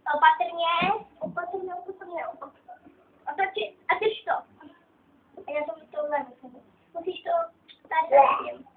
Opatrně. A toč to. A já jsem to levo. Musíš to tady.